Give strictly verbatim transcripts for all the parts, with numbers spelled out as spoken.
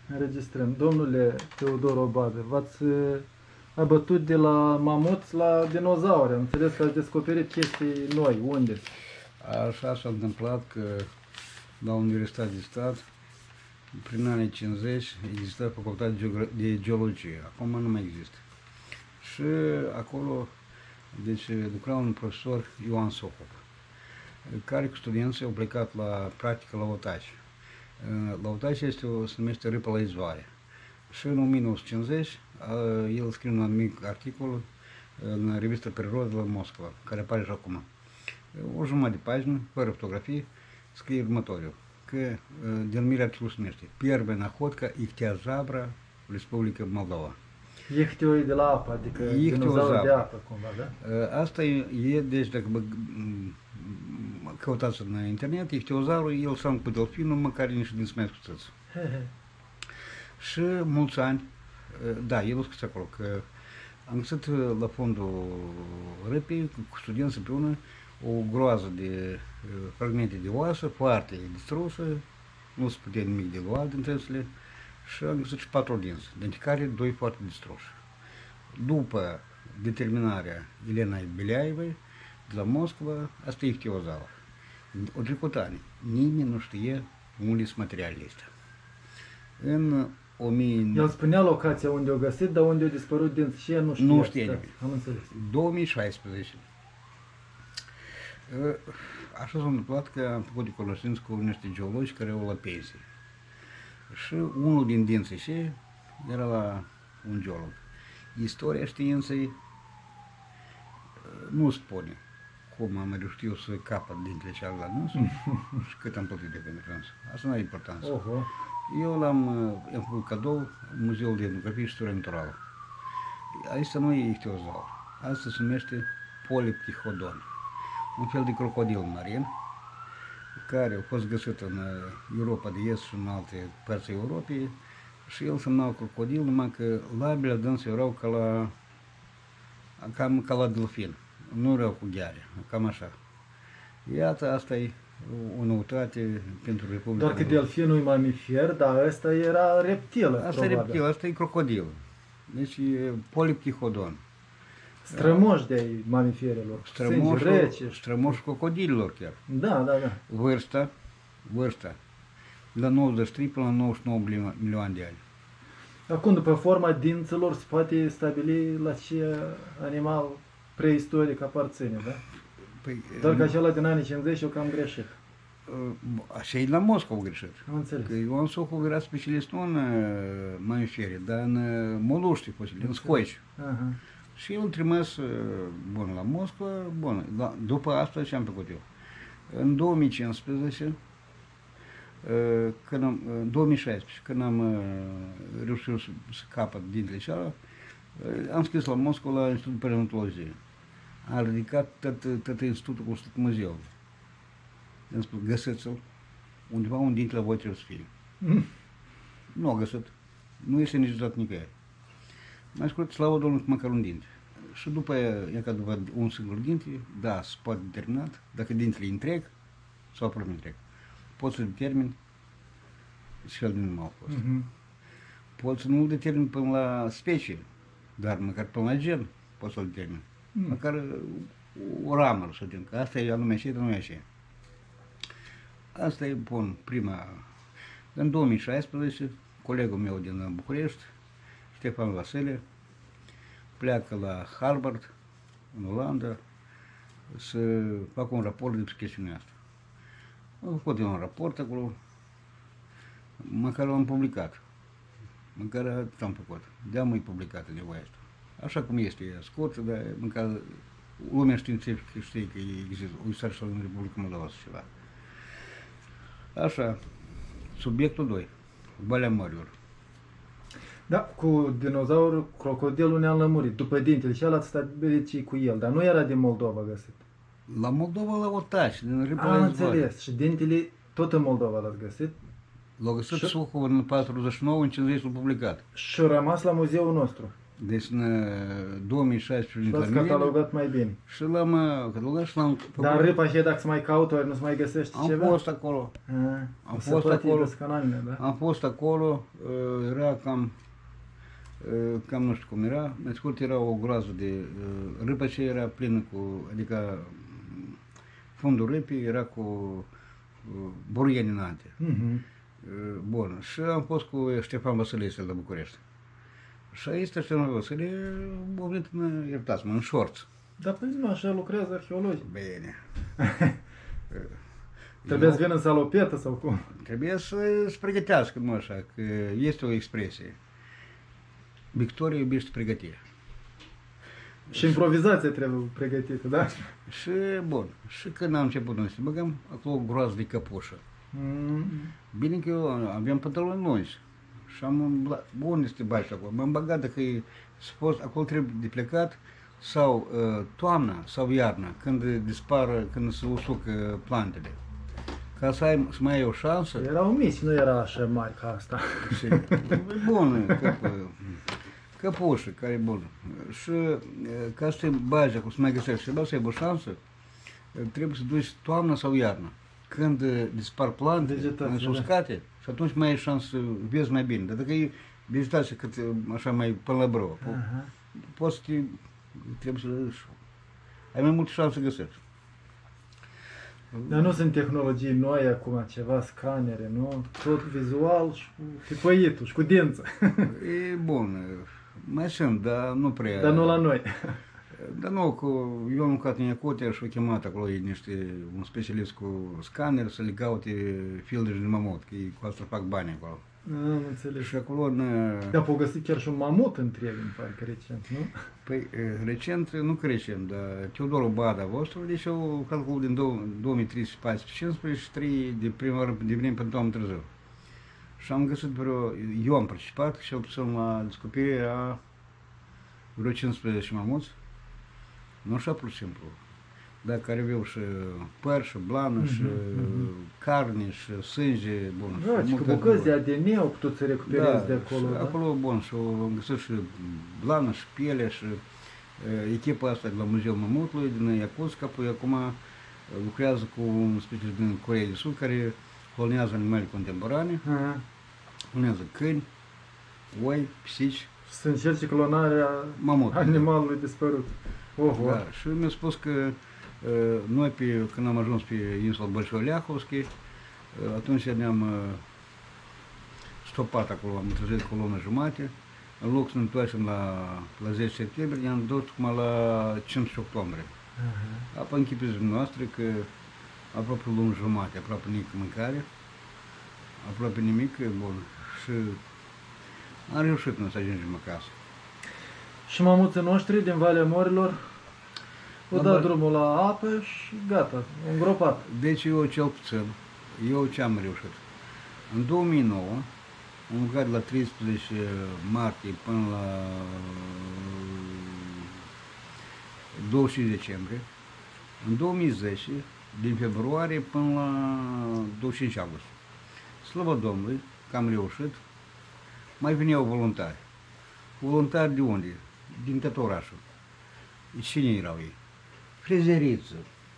Înregistrăm. Domnule Teodor Obadă, v-ați abătut de la mamuți la dinozauri. Am înțeles că ați descoperit chestii noi. Unde? Așa s-a întâmplat că la Universitatea de Stat, prin anii cincizeci, exista facultatea de geologie. Acum nu mai există. Și acolo, deci, lucra un profesor, Ioan Socop, care cu studenții au plecat la practică la Otaci. La Otaci este o, se numește Râpă la Izvoare. Și în o mie nouă sute cincizeci el scrie un mic articol în revista Prirodă la Moscova, care apare și acum. O jumătate de pagină, fără fotografii, scrie următorul, că denumirea articolului se numește Первая находка ихтиозавра в Республике Moldova. Ichtio e de la apă, adică dinozaur de apă, cumva, da? Asta e, deci dacă căutați în internet, ichtiozaurul, el seamănă cu delfinul, măcar niște dinți mai scuțăți. Și mulți ani, da, el a scris acolo, că am găsit la fondul râpii, cu studenți împreună, o groază de fragmente de oasă, foarte distrusă, nu se putea nimic de luat din tățile, și am găsit și patru dinți, dintre care doi foarte distruși. După determinarea Elena Beliaevei, de la Moscova, asta e ichtiozaur. O trecut ani, nimeni nu știe unde sunt materialele astea. În o mie... El spunea locația unde o găsit, dar unde au dispărut dinți și el nu știa. Nu știe nimic. Am înțeles. două mii șaisprezece. Așa s-a întâmplat că am făcut de cunoștință cu niște geologi care au la pensie. Și unul din dinții și era la un geolog. Istoria științei nu spune cum am reușit eu să capăt dintre cealaltă nu și cât am plătit de pentru asta. Asta nu are importanță. Oho. Eu l-am am făcut cadou Muzeul de Etnografie și Istorie Naturală. Asta nu e ichtiozaur. Asta se numește poliptihodon. Un fel de crocodil marin care a fost găsit în Europa de Est și în alte părți Europei și el semnau crocodil, numai că labile dânsă erau ca la, cam ca la delfin, nu erau cu gheare, cam așa. Iată, asta e o noutate pentru Republica. Doar că delfinul e mamifer, dar ăsta era reptilă. Asta e reptilă, asta e crocodil. Deci e poliptihodon. Strămoși de mamiferelor, sânge rece. Strămoși crocodililor chiar. Da, da, da. Vârsta, vârsta, de la nouăzeci și trei până la nouăzeci și nouă milioane de ani. Acum, după forma dinților, se poate stabili la ce animal preistoric aparține, da? Păi, doar că acela din anii cincizeci eu cam greșit. Așa e la Moscova greșit. Am înțeles. Că Ioan Socol era specialist nu în mamifere, dar în moluști fosili, în scoici. Aha. Și el trimis, bun, la Moscova, bun, la, după asta ce am făcut eu? În două mii cincisprezece, când am, în două mii șaisprezece, când am reușit să, să capăt dintre cealaltă, am scris la Moscova la Institutul de Paleontologie. Am ridicat tot, tot institutul cu tot muzeul. I-am spus, găsiți-l, undeva un dintre la voi trebuie să fie. Mm. Nu a găsit. Nu este niciodată nicăieri. Mai scurt, slavă Domnului, măcar un dinte. Și după aia, e ca după un singur dinte, da, se poate determinat, dacă dintele e întreg sau aproape întreg. Poți să determin ce fel de animal a fost. Mm-hmm. Poți să nu-l determin până la specie, dar măcar până la gen poți să-l determin. Mm. Măcar o ramă, să zicem, că asta e anume așa, dar nu e așa. Asta e, bun, prima. În două mii șaisprezece, colegul meu din București, Ștefan Vasile, pleacă la Harvard, în Olanda, să facă un raport despre chestiunea asta. Am făcut un raport acolo, măcar l-am publicat. Măcar atât am făcut. De-aia mai publicat nevoia asta. Așa cum este, e scurt, dar măcar lumea științifică știe că există o istorie în Republica Moldova sau ceva. Așa, subiectul doi, Valea Mărilor. Da, cu dinozaurul, crocodilul ne-am lămurit. După dintele și ăla ați stabilit ce cu el, dar nu era din Moldova găsit. La Moldova la Otaci, din Republica Am înțeles. Și dintele tot în Moldova l-ați găsit? L-a găsit Suhov în patruzeci și nouă, în cincizeci l-a publicat. Și a rămas la muzeul nostru. Deci în două mii șaisprezece L-ați catalogat mai bine. Și l-am catalogat și l-am făcut. Dar râpa și dacă se mai caută, ori nu se mai găsește am ceva? Am fost acolo. A, am fost acolo. Da? Am fost acolo, era cam, cam nu știu cum era, în scurt era o groază de, râpa ce era plină cu, adică fundul râpii era cu buruieni înainte. Uh-huh. Bun, și am fost cu Ștefan Vasilescu la București. Și aici Ștefan Vasilescu a venit în, iertați-mă, în șorț. Dar păi nu așa lucrează arheologii. Bine. Trebuie să vină în salopetă sau cum? Trebuie să se pregătească, nu așa, că este o expresie. Victoria iubește pregătirea. Și improvizația trebuie pregătită, da? Și, bun, și când am început noi să băgăm, acolo o groază de căpușă. Mm. Bine că eu aveam pantaloni lungi și am umblat, bun este bași acolo, m-am băgat dacă e spus, acolo trebuie de plecat sau uh, toamna sau iarna, când dispară, când se usucă plantele. Ca să, ai, să mai ai o șansă. Erau mici, nu era așa mari ca asta. Și, bun, căpă, căpușă, care e bună. Și ca să te bagi acolo, să mai găsești ceva, să ai o șansă, trebuie să duci toamna sau iarna. Când dispar plante, mai uscate, da. Și atunci mai ai șansă să vezi mai bine. Dar dacă e vegetație cât așa mai până la brâu, uh-huh. Poți să te, trebuie să ai mai multe șanse să găsești. Dar nu sunt tehnologii noi acum, ceva, scanere, nu? Tot vizual și cu tipăitul și cu dință. E bun, mai sunt, dar nu prea. Dar nu la noi. Dar nu, cu, eu am lucrat în Iacutia și au chemat acolo niște, un specialist cu scanner să le caute fildeș de mamut, că ei cu asta fac bani acolo. Am înțeles. Și acolo în... Dar au găsit chiar și un mamut întreg, în parcă, recent, nu? Păi, recent, nu că recent, dar Teodorul Bada vostru, deci au lucrat acolo din două mii treisprezece, paisprezece, cincisprezece și trei de prima oară de vreme până toamnă târziu. Și am găsit vreo... Eu am participat și am la descoperirea vreo cincisprezece mamuți. Nu așa pur și simplu, dar care aveau și păr, și blană, mm-hmm, și mm-hmm. carne, și sânge, bun. Da, și cu bucăți de A D N au putut să recuperezi da, de acolo, da? Acolo, bun, și au găsit și blană, și piele, și uh, echipa asta de la Muzeul Mamutului, din Iacutsk, apoi acum lucrează cu un specialist din Coreea de Sud, care clonează animale contemporane, uh-huh. Clonează câini, oi, pisici. Să încerce clonarea Mamut. Animalului dispărut. Oh, da, și mi-a spus că uh, noi, pe, când am ajuns pe insula Bolșoi-Leahovski, uh, atunci ne-am uh, stopat acolo, am întârziat cu o lună jumate, în loc să ne întoarcem la, la zece septembrie, ne-am dus cum la cincisprezece octombrie. Uh-huh. Apoi închipiți noastre că aproape o lună jumate, aproape nici mâncare, aproape nimic, bun, și am reușit noi să ajungem acasă. Și mamuții noștri din Valea Morilor au dat drumul la apă și gata, îngropat. Deci eu cel puțin, eu ce am reușit? În două mii nouă, am lucrat de la treisprezece martie până la douăzeci și cinci decembrie. În două mii zece, din februarie până la douăzeci și cinci august. Slavă Domnului că am reușit, mai veneau voluntari. Voluntari de unde? Din tot orașul. Cine erau ei? Frezeriță,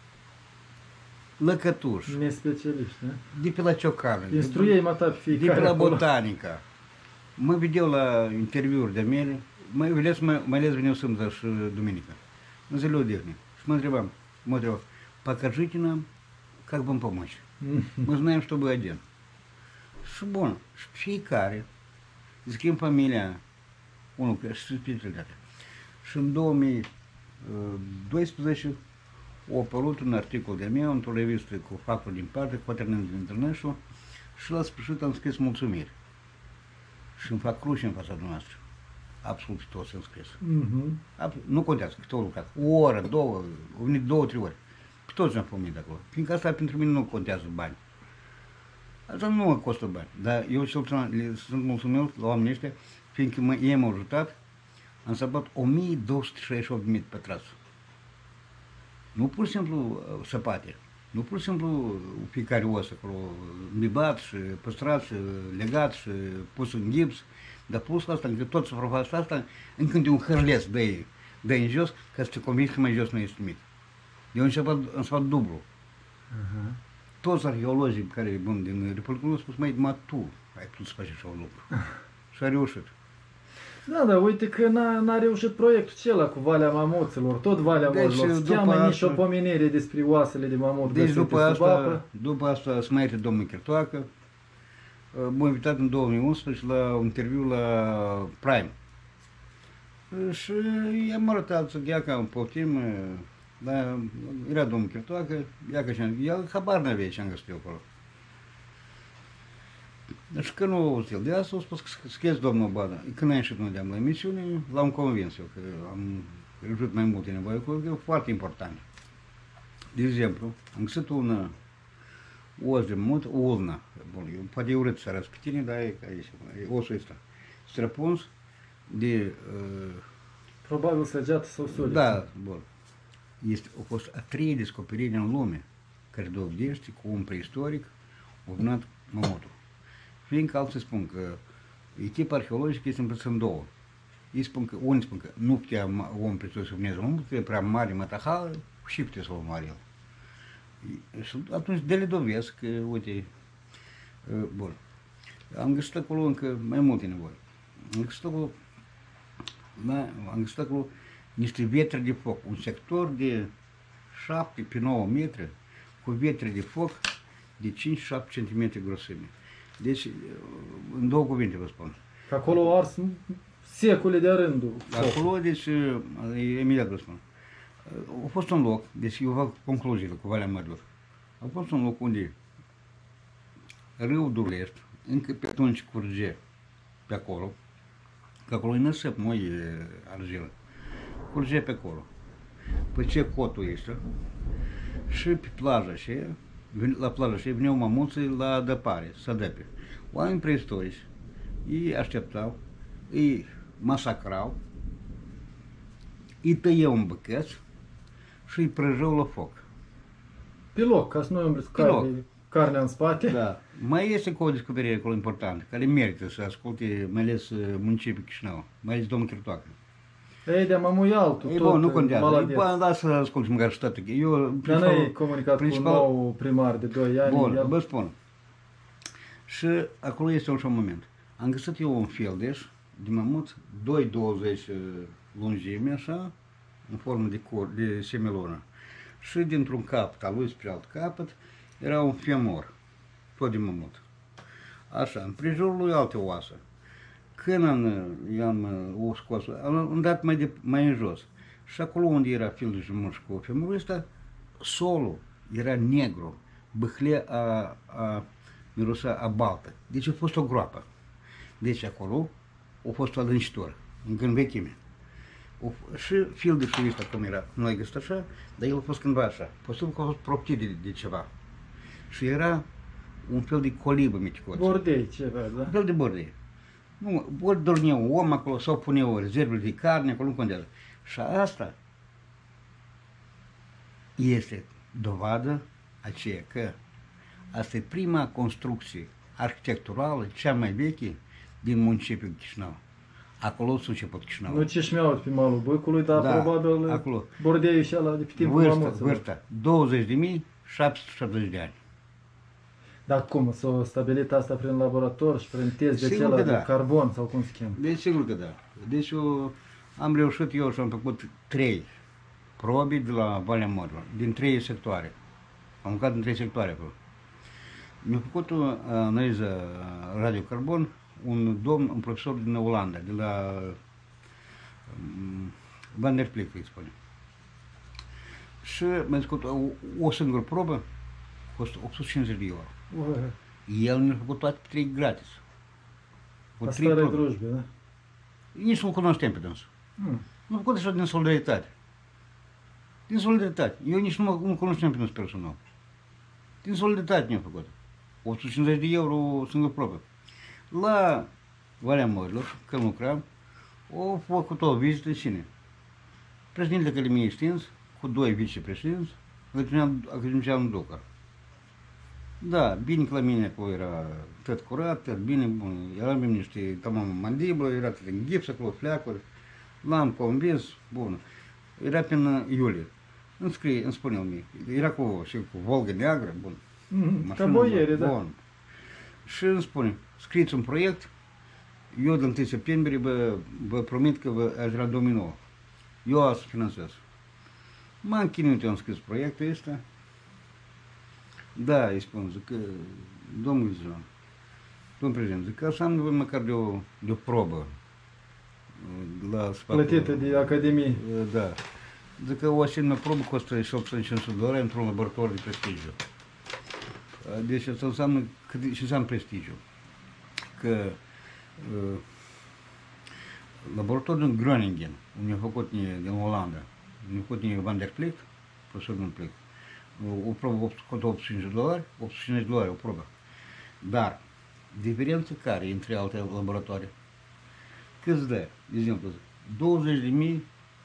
lăcătuși. Nespecialiști, da? De pe la Ciocană. Instruiei mata fiecare. De pe la Botanica. Mă vedeau la interviuri de mele, mai ales, mai, mai ales veneau sâmbătă și duminică. În zilele odihne. Și mă întrebam, mă întrebam, покажите нам, как вам помочь. Мы знаем, что вы один. Și bun, și fiecare, schimb familia, unul cu specialitate. Și în două mii doisprezece a apărut un articol de meu într-o revistă cu factori din parte, cu Quaternions International, și la sfârșit am scris mulțumiri. Și îmi fac cruce în fața noastră. Absolut toți am scris. Mm-hmm. Nu contează cât au lucrat. O oră, două, au venit două, trei ori. Pe toți am pomit acolo. Fiindcă asta pentru mine nu contează bani. Asta nu mă costă bani. Dar eu cel puțin sunt mulțumit la oamenii ăștia, fiindcă mă, ei m-au ajutat. Am săpat o mie două sute șaizeci și opt de metri pătrați. Nu pur și simplu săpate. Nu pur și simplu fiecare os acolo, bibat și păstrat și legat și pus în gips. Dar plus la asta, încă tot suprafața asta, încă de un hârleț dă dă în jos, ca să te convingi că mai jos nu este nimic. Eu am început, am spus dublu. Uh-huh. Toți arheologii care, bun, din Republica au spus, mai numai tu ai putut să faci așa un lucru. Și a reușit. Da, dar uite că n-a, n-a reușit proiectul acela cu Valea Mamuților, tot Valea Deci, Morilor. Se după cheamă asta- nici o pomenire despre oasele de mamut Deci găsite după sub asta, apă. după asta s-a mai uitat domnul Chirtoacă. M-a invitat în două mii unsprezece la un interviu la Prime. Și i-am arătat să ia ca în poftim, dar era domnul Chirtoacă, ia ca și el habar n-avea ce am găsit eu acolo. Deci când nu auzit el de asta, a spus că schiezi domnul Bada. Când a ieșit noi de-am la emisiune, l-am convins eu că am reușit mai multe nevoie acolo, că e foarte important. De exemplu, am găsit un os de mult, o ulnă. Bun, eu, poate e urât să arăți pe tine, dar e aici, e osul ăsta. Străpuns de... Uh, Probabil săgeată sau suliță. da, bun. Este, a fost a treia descoperire în lume care dovedește cu un preistoric a vânat mamutul. Fiindcă alții spun că echipa arheologică este împărțită în două. Ei spun că, unii spun că nu putea om prețos să vâneze mamut, că e prea mare mătahală și putea să o omoare el. Și atunci de le dovesc că, uite, bun, am găsit acolo încă mai multe nevoi. Am găsit acolo, am găsit acolo niște vietre de foc, un sector de șapte pe nouă metri cu vietre de foc de cinci șapte centimetri grosime. Deci, în două cuvinte vă spun. Că acolo au ars secole de rândul. Acolo, deci, imediat vă spun. A fost un loc, deci eu fac concluziile cu Valea Mărilor. A fost un loc unde râul Durlești, încă pe atunci curge pe acolo, că acolo e năsăp, nu e argilă, curge pe acolo. Pe ce cotul este și pe plaja și la plaja și veneau mamuții la adăpare, să adăpe. Oameni preistorici, ei așteptau, îi masacrau, îi tăiau în bucăți și îi prăjeau la foc. Pe loc, ca să nu umbli Pe loc. carne, carnea în spate. Da. Mai este cu o descoperire acolo importantă, care merită să asculte, mai ales municipiul Chișinău, mai ales domnul Chirtoacă. Ei, de mamui altul, Ei, tot bun, nu contează. maladeț. Ei, lasă să asculti măcar și toate. Eu, Dar n-ai comunicat principal- cu un nou primar de doi ani. Bun, el- vă spun. Și acolo este un moment. Am găsit eu un fildeș de mamut, doi douăzeci lungime, așa, în formă de, cor, de semelonă. Și dintr-un capăt al lui spre alt capăt era un femur, tot de mamut. Așa, în prejurul lui alte oasă. Când am, i-am o scos, am dat mai, de, mai în jos. Și acolo unde era fildeșul muș cu femurul ăsta, solul era negru, bâhlea a, a mirosa a baltă. Deci a fost o groapă. Deci acolo a fost o adâncitură, încă în vechime. O, și fildeșul ăsta cum era, nu l-ai găsit așa, dar el a fost cândva așa. Posibil că a fost proptit de, de ceva. Și era un fel de colibă miticoță. Bordei, ceva, da? Un fel de bordei. Nu, ori dormea un om acolo sau punea rezervele de carne, acolo nu contează. Și asta este dovadă aceea că asta e prima construcție arhitecturală, cea mai veche din municipiul Chișinău. Acolo s-a început Chișinău. Nu Cișmeaua pe malul Băcului, dar Da, probabil acolo. bordeiul și ăla de pe timpul Vârsta, mamuților. vârsta, douăzeci de mii șapte sute șaptezeci de ani. Dar cum, s-a stabilit asta prin laborator și prin test de Sigur acela că de da. carbon sau cum se cheamă? Deci sigur că da. Deci eu am reușit eu și am făcut trei probe de la Valea Mărilor, din trei sectoare. Am mâncat în trei sectoare acolo. Mi-a făcut o analiză radiocarbon un domn, un profesor din Olanda, de la um, Van der Plik, îi spune. Și mi-a făcut o, o singură probă, costă opt sute cincizeci de euro. Ui, El mi-a făcut toate trei gratis. Cu asta trei are probe. drujbe, da? Nici nu-l cunoșteam pe dânsul. Hmm. M-a făcut așa din solidaritate. Din solidaritate. Eu nici nu mă nu cunoșteam pe dânsul personal. Din solidaritate mi-a făcut. opt sute cincizeci de euro o singură probă. La Valea Mărilor, când lucram, au făcut o vizită cine? Președintele Călimii Stins, cu doi vicepreședinți, Agriceanu Duca. Da, bine că la mine acolo era tot curat, tot bine, bun. Eram niște tamam mandiblă, era tot în gips acolo, fleacuri. L-am convins, bun. Era prin iulie. Îmi scrie, îmi spune mie, era cu, și cu Volga neagră, bun. Mm, ca boiere, da. Bun. Și îmi spune, scrieți un proiect, eu de întâi septembrie vă, vă promit că vă aș vrea două mii nouă. Eu o să finanțez. M-am chinuit, eu am scris proiectul ăsta. Da, îi spun, zic că, domnul Zizon, domnul președinte, zic că așa am nevoie măcar de o, de o probă. La spatul, Plătită de Academie. Da. Zic că o asemenea probă costă și opt sute cincizeci de dolari într-un laborator de prestigiu. Deci asta înseamnă, și înseamnă prestigiu. Că uh, laboratorul din Groningen, unde a făcut din Olanda, unde a făcut Van der Plicht, profesorul din Plicht, o probă costă opt sute cincizeci de dolari, opt sute cincizeci de dolari o probă. Dar, diferența care e între alte laboratoare? Câți dă? De exemplu, douăzeci de mii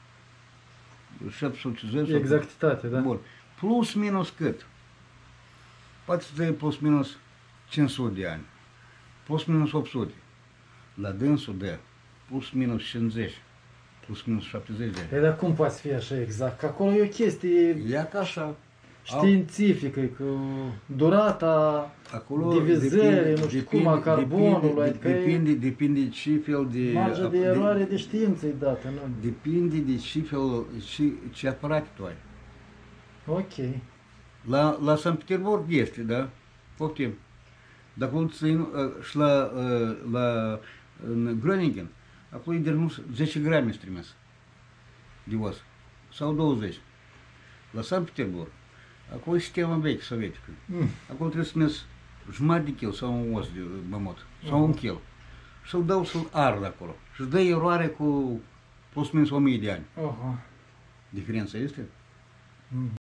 șapte sute zece. Exactitate, da. Bun. Plus minus cât? Poate să dai plus minus cinci sute de ani. Plus minus opt sute. La dânsul de plus minus cincizeci. Plus minus șaptezeci de ani. Păi, dar cum poate fi așa exact? Că acolo e o chestie Ia ca așa. științifică, cu durata, Acolo divizări, depinde, nu știu depinde, cum, a carbonului. Depinde, depinde, depinde ce fel de... Marja de eroare de știință e dată, nu? Depinde de ce fel, ce, ce aparate tu ai. Ok. La, la Sankt Petersburg este, da? Poftim. Dacă și la, la în Groningen, acolo e de nu zece grame trimis de os. Sau douăzeci. La Sankt Petersburg, acolo e sistema veche sovietică. Mm. Acolo trebuie să mers jumătate de kil sau un os de mamut, sau uh-huh. un kil. Și-l dau să-l ard acolo. Și-ți dă eroare cu plus minus o mie de ani. Uh-huh. Diferența este? Mm.